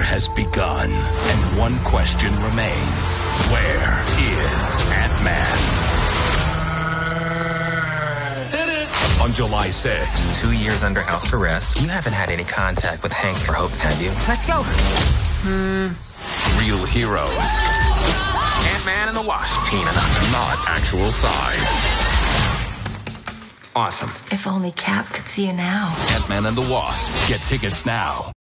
has begun, and one question remains. Where is Ant-Man? On July 6th. 2 years under house arrest. You haven't had any contact with Hank or Hope, have you? Let's go. Real heroes. Ant-Man and the Wasp. Tina. Not actual size. Awesome. If only Cap could see you now. Ant-Man and the Wasp. Get tickets now.